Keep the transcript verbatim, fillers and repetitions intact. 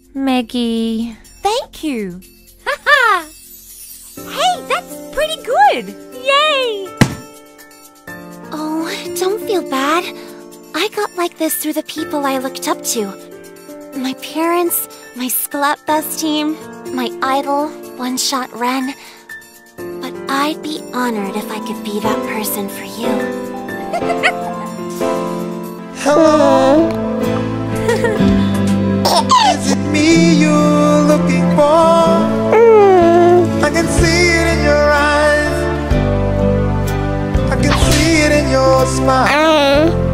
Meggy. Thank you. Haha! Hey, that's pretty good! Yay! Oh, don't feel bad. I got like this through the people I looked up to. My parents, my Splatfest team, my idol, One Shot Ren. But I'd be honored if I could be that person for you. Hello. Is it me you're looking for? I can see it in your eyes. I can see it in your smile.